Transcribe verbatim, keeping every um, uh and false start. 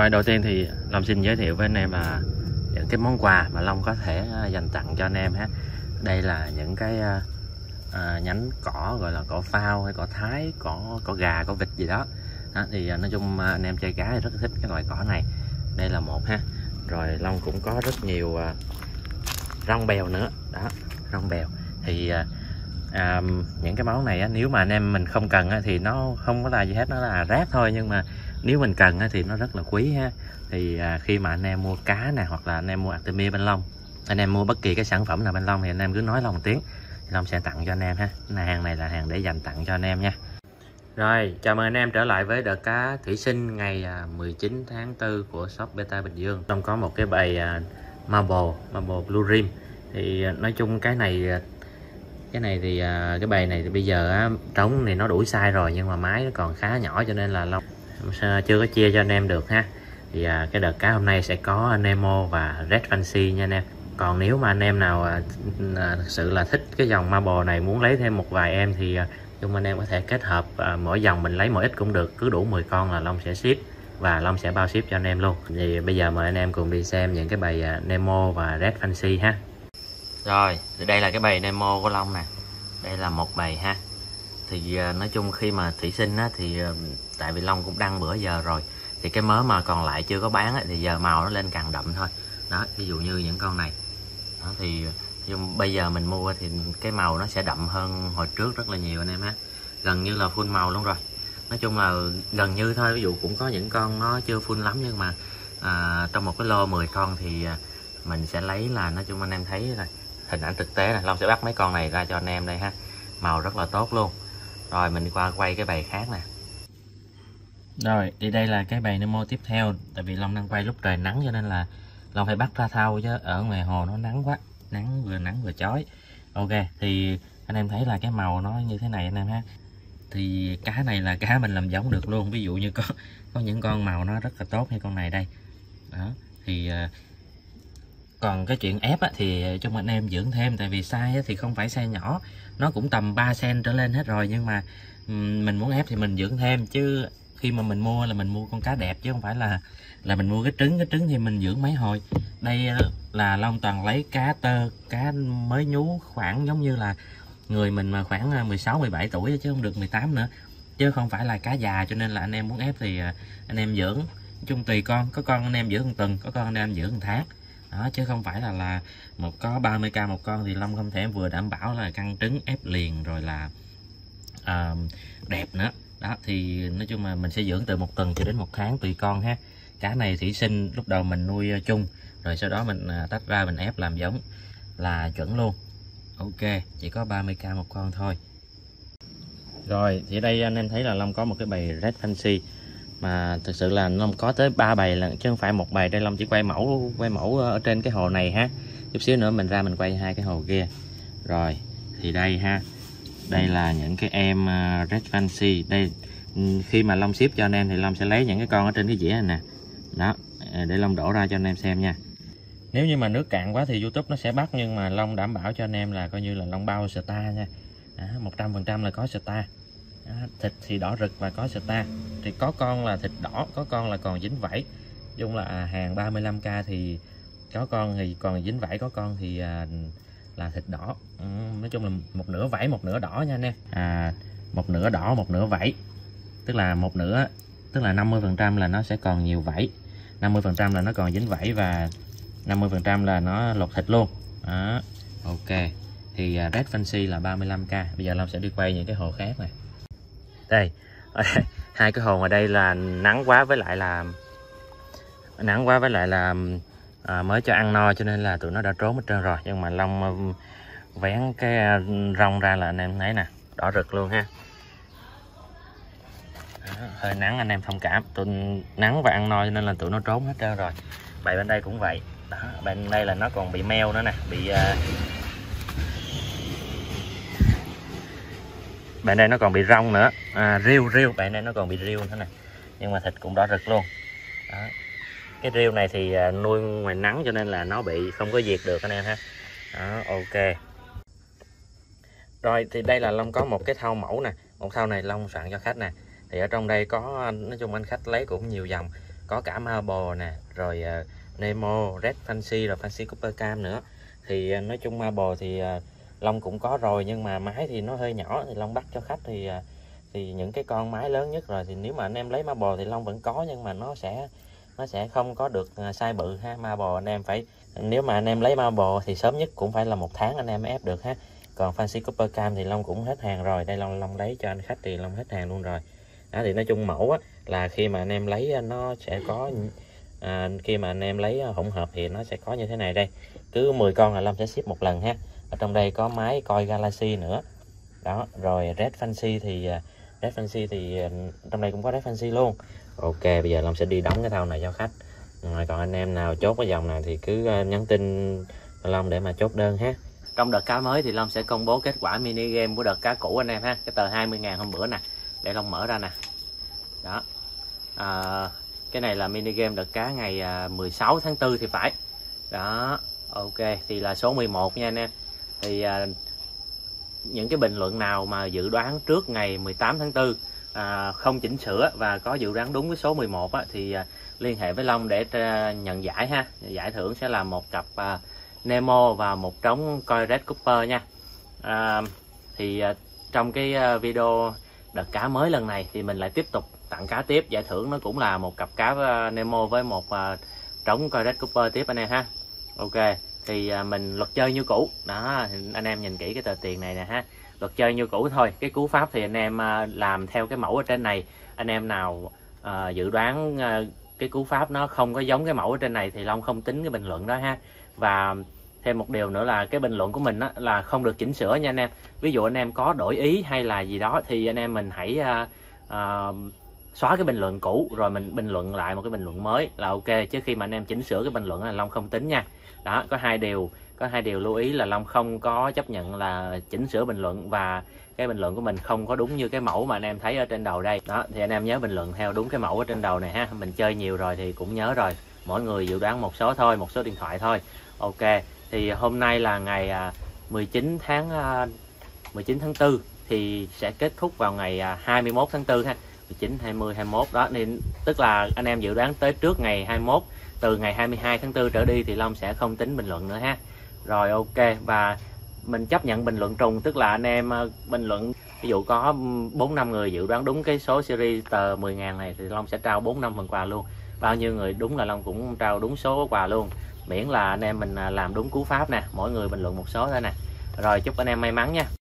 Rồi đầu tiên thì Long xin giới thiệu với anh em là những cái món quà mà Long có thể dành tặng cho anh em ha. Đây là những cái à, nhánh cỏ gọi là cỏ phao hay cỏ thái, cỏ cỏ gà, cỏ vịt gì đó. đó thì nói chung anh em chơi cá thì rất là thích cái loại cỏ này. Đây là một ha. Rồi Long cũng có rất nhiều à, rong bèo nữa đó, rong bèo thì à, à, những cái món này á, nếu mà anh em mình không cần á, thì nó không có là gì hết, nó là rác thôi, nhưng mà nếu mình cần á, thì nó rất là quý ha. Thì à, khi mà anh em mua cá nè, hoặc là anh em mua Artemia bên Long, anh em mua bất kỳ cái sản phẩm nào bên Long thì anh em cứ nói Long một tiếng thì Long sẽ tặng cho anh em ha. Hàng này là hàng để dành tặng cho anh em nha. Rồi chào mừng anh em trở lại với đợt cá thủy sinh ngày mười chín tháng tư của shop Beta Bình Dương. Long có một cái bầy à, Marble, Marble Blue Rim. Thì nói chung cái này cái này thì à, cái bầy này thì bây giờ á, trống thì nó đuổi size rồi, nhưng mà máy nó còn khá nhỏ cho nên là Long chưa có chia cho anh em được ha. Thì à, cái đợt cá hôm nay sẽ có Nemo và Red Fancy nha anh em. Còn nếu mà anh em nào à, à, thực sự là thích cái dòng Marble này, muốn lấy thêm một vài em thì à, chung anh em có thể kết hợp à, mỗi dòng mình lấy mỗi ít cũng được, cứ đủ mười con là Long sẽ ship và Long sẽ bao ship cho anh em luôn. Thì bây giờ mời anh em cùng đi xem những cái bầy à, Nemo và Red Fancy ha. Rồi thì đây là cái bầy Nemo của Long nè, đây là một bầy ha. Thì à, nói chung khi mà thủy sinh á, thì à, tại vì Long cũng đăng bữa giờ rồi, thì cái mớ mà còn lại chưa có bán á, thì giờ màu nó lên càng đậm thôi đó. Ví dụ như những con này đó, thì nhưng bây giờ mình mua thì cái màu nó sẽ đậm hơn hồi trước rất là nhiều anh em ha, gần như là full màu luôn rồi. Nói chung là gần như thôi, ví dụ cũng có những con nó chưa full lắm, nhưng mà à, trong một cái lô mười con thì à, mình sẽ lấy là nói chung anh em thấy là hình ảnh thực tế này. Long sẽ bắt mấy con này ra cho anh em đây ha, màu rất là tốt luôn. Rồi mình đi qua quay cái bầy khác nè. Rồi thì đây là cái bầy Nemo tiếp theo. Tại vì Long đang quay lúc trời nắng cho nên là Long phải bắt ra thau, chứ ở ngoài hồ nó nắng quá, nắng vừa nắng vừa chói. Ok thì anh em thấy là cái màu nó như thế này anh em ha. Thì cá này là cá mình làm giống được luôn. Ví dụ như có có những con màu nó rất là tốt như con này đây đó. Thì còn cái chuyện ép á, thì cho anh em dưỡng thêm. Tại vì size á, thì không phải size nhỏ, nó cũng tầm ba xăng-ti-mét trở lên hết rồi, nhưng mà mình muốn ép thì mình dưỡng thêm. Chứ khi mà mình mua là mình mua con cá đẹp, chứ không phải là là mình mua cái trứng. Cái trứng thì mình dưỡng mấy hồi. Đây là Long toàn lấy cá tơ, cá mới nhú, khoảng giống như là người mình mà khoảng mười sáu mười bảy tuổi, chứ không được mười tám nữa, chứ không phải là cá già. Cho nên là anh em muốn ép thì anh em dưỡng, nói chung tùy con. Có con anh em dưỡng một tuần, có con anh em dưỡng một tháng đó, chứ không phải là là một có ba mươi k một con thì Long không thể vừa đảm bảo là căng trứng ép liền rồi là uh, đẹp nữa đó. Thì nói chung là mình sẽ dưỡng từ một tuần cho đến một tháng tùy con ha. Cá này thủy sinh lúc đầu mình nuôi chung, rồi sau đó mình tách ra mình ép làm giống là chuẩn luôn. Ok, chỉ có ba mươi k một con thôi. Rồi thì đây anh em thấy là Long có một cái bầy Red Fancy, mà thực sự là Long có tới ba bầy là chứ không phải một bầy. Đây Long chỉ quay mẫu quay mẫu ở trên cái hồ này ha, chút xíu nữa mình ra mình quay hai cái hồ kia. Rồi thì đây ha, đây là những cái em Red Fancy. Đây khi mà Long ship cho anh em thì Long sẽ lấy những cái con ở trên cái dĩa này nè đó, để Long đổ ra cho anh em xem nha. Nếu như mà nước cạn quá thì YouTube nó sẽ bắt, nhưng mà Long đảm bảo cho anh em là coi như là Long bao star nha, một trăm phần trăm là có star. Đó, thịt thì đỏ rực và có star. Thì có con là thịt đỏ, có con là còn dính vảy. Chung là hàng ba mươi lăm k thì có con thì còn dính vảy, có con thì à, là thịt đỏ. Ừ, nói chung là một nửa vảy một nửa đỏ nha anh em. À, một nửa đỏ một nửa vảy, tức là một nửa, tức là năm mươi phần trăm là nó sẽ còn nhiều vảy, năm mươi phần trăm là nó còn dính vảy, và năm mươi phần trăm là nó lột thịt luôn đó. Ok thì Red Fancy là ba mươi lăm k. Bây giờ Long sẽ đi quay những cái hồ khác này. Đây hai cái hồ ngoài đây là nắng quá, với lại là nắng quá với lại là à, mới cho ăn no cho nên là tụi nó đã trốn hết trơn rồi. Nhưng mà Long vén cái rong ra là anh em thấy nè, đỏ rực luôn ha. Đó, hơi nắng anh em thông cảm, tụi nắng và ăn no cho nên là tụi nó trốn hết trơn rồi. Bầy bên đây cũng vậy đó, bên đây là nó còn bị meo nữa nè, bị uh... bên đây nó còn bị rong nữa, à, riêu riêu bên đây nó còn bị riêu nữa nè, nhưng mà thịt cũng đỏ rực luôn đó. Cái riêu này thì nuôi ngoài nắng cho nên là nó bị không có diệt được anh em ha đó. Ok rồi thì đây là Long có một cái thau mẫu nè, một thau này Long soạn cho khách nè. Thì ở trong đây có, nói chung anh khách lấy cũng nhiều dòng, có cả Marble nè, rồi uh, Nemo, Red Fancy, rồi Fancy Copper Cam nữa. Thì uh, nói chung Marble thì uh, Long cũng có rồi, nhưng mà máy thì nó hơi nhỏ thì Long bắt cho khách thì uh, thì những cái con máy lớn nhất rồi thì nếu mà anh em lấy Marble thì Long vẫn có, nhưng mà nó sẽ nó sẽ không có được size bự ha. Marble anh em phải, nếu mà anh em lấy Marble thì sớm nhất cũng phải là một tháng anh em ép được ha. Còn Fancy Copper Cam thì Long cũng hết hàng rồi, đây Long Long lấy cho anh khách thì Long hết hàng luôn rồi. Đó, thì nói chung mẫu á, là khi mà anh em lấy nó sẽ có à, khi mà anh em lấy hỗn hợp thì nó sẽ có như thế này đây, cứ mười con là Long sẽ ship một lần ha. Ở trong đây có máy coi Galaxy nữa đó, rồi Red Fancy thì Red Fancy thì trong đây cũng có Red Fancy luôn. Ok, bây giờ Long sẽ đi đóng cái thau này cho khách. Rồi còn anh em nào chốt cái dòng này thì cứ nhắn tin Long để mà chốt đơn ha. Trong đợt cá mới thì Long sẽ công bố kết quả mini game của đợt cá cũ anh em ha. Cái tờ hai mươi ngàn hôm bữa nè, để Long mở ra nè. Đó. À, cái này là mini game đợt cá ngày mười sáu tháng tư thì phải. Đó. Ok, thì là số mười một nha anh em. Thì à, những cái bình luận nào mà dự đoán trước ngày mười tám tháng tư à, không chỉnh sửa và có dự đoán đúng với số mười một á, thì à, liên hệ với Long để à, nhận giải ha. Giải thưởng sẽ là một cặp à, Nemo và một trống coi Red Cooper nha. À, thì à, trong cái à, video đợt cá mới lần này thì mình lại tiếp tục tặng cá tiếp. Giải thưởng nó cũng là một cặp cá à, Nemo với một à, trống coi Red Cooper tiếp anh em ha. Ok, thì à, mình luật chơi như cũ đó, anh em nhìn kỹ cái tờ tiền này nè ha. Luật chơi như cũ thôi, cái cú pháp thì anh em à, làm theo cái mẫu ở trên này. Anh em nào à, dự đoán à, cái cú pháp nó không có giống cái mẫu ở trên này thì Long không tính cái bình luận đó ha. Và thêm một điều nữa là cái bình luận của mình á, là không được chỉnh sửa nha anh em. Ví dụ anh em có đổi ý hay là gì đó thì anh em mình hãy à, à, xóa cái bình luận cũ rồi mình bình luận lại một cái bình luận mới là ok, chứ khi mà anh em chỉnh sửa cái bình luận là Long không tính nha. Đó, có hai điều có hai điều lưu ý là Long không có chấp nhận là chỉnh sửa bình luận, và cái bình luận của mình không có đúng như cái mẫu mà anh em thấy ở trên đầu đây. Đó, thì anh em nhớ bình luận theo đúng cái mẫu ở trên đầu này ha. Mình chơi nhiều rồi thì cũng nhớ rồi, mỗi người dự đoán một số thôi, một số điện thoại thôi. Ok, thì hôm nay là ngày mười chín tháng tư thì sẽ kết thúc vào ngày hai mươi mốt tháng tư ha. mười chín, hai mươi, hai mươi mốt đó, nên tức là anh em dự đoán tới trước ngày hai mươi mốt, từ ngày hai mươi hai tháng tư trở đi thì Long sẽ không tính bình luận nữa ha. Rồi ok, và mình chấp nhận bình luận trùng, tức là anh em bình luận ví dụ có bốn năm người dự đoán đúng cái số series tờ mười ngàn này thì Long sẽ trao bốn năm phần quà luôn. Bao nhiêu người đúng là Long cũng trao đúng số quà luôn, miễn là anh em mình làm đúng cú pháp nè, mỗi người bình luận một số thôi nè. Rồi chúc anh em may mắn nha.